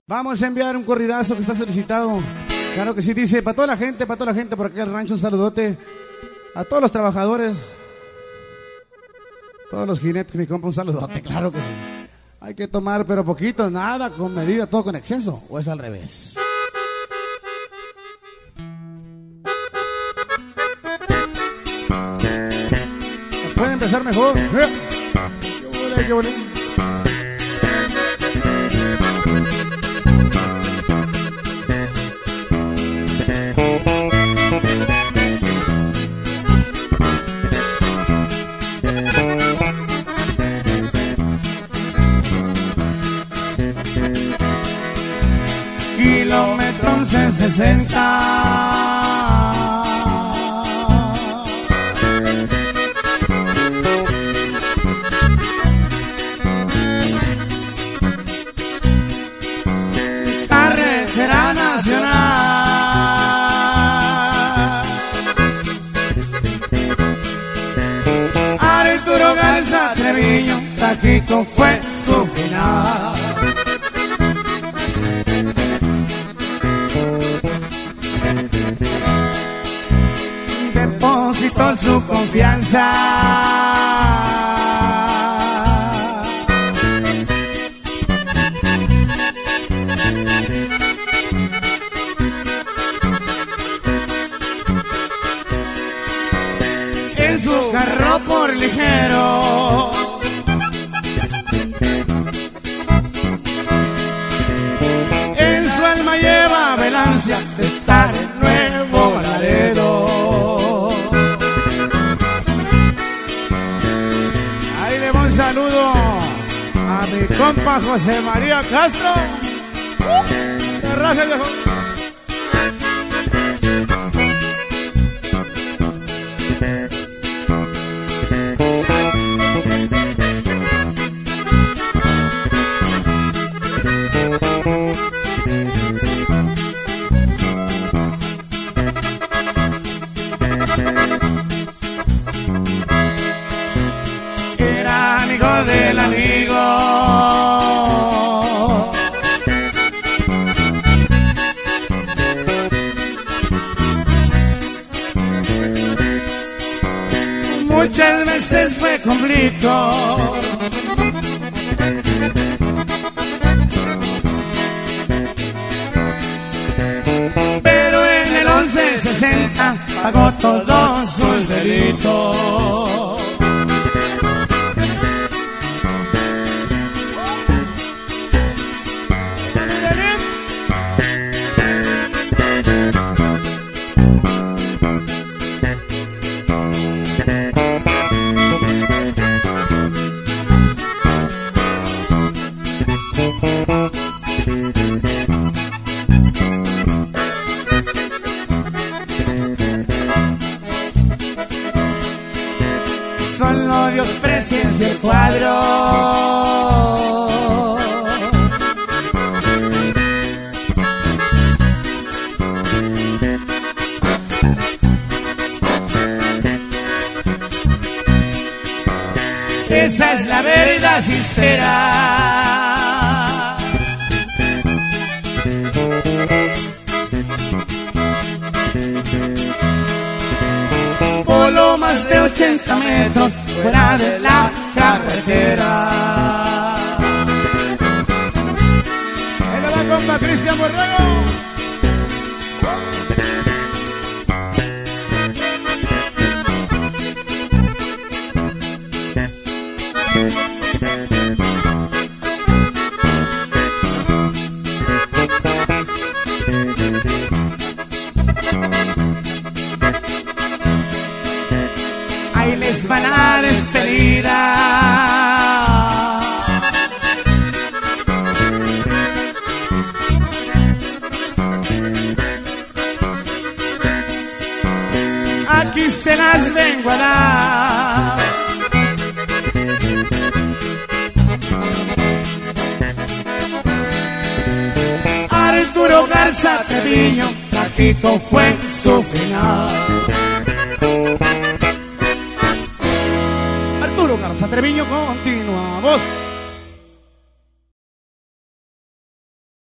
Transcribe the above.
Vamos a enviar un corridazo que está solicitado. Claro que sí, dice, para toda la gente por acá el rancho, un saludote. A todos los trabajadores, todos los jinetes, mi compa, un saludote, claro que sí. Hay que tomar, pero poquito, nada, con medida, todo con exceso, o es al revés. Puede empezar mejor. Qué bonito. Kilómetro 1160. Carretera nacional. Arturo Garza Treviño, Taquito fue su final. Depositó su confianza. En su carro por ligero. En su alma lleva velancia de estar en Nuevo Laredo. Un saludo a mi compa José María Castro. ¡De raza, viejo! Del amigo. Muchas veces fue conflicto. Pero en el 1160 pagó todos sus delitos. Solo Dios presencia el cuadro. Esa es la verdad sincera. Voló más de 80 metros fuera de la carretera. Ahí le va compa Cristian Borrego. Ahí les va la despedida. Aquí se las vengo a dar. Arturo Garza Treviño, Taquito fue su final. Arturo Garza Treviño, continuamos.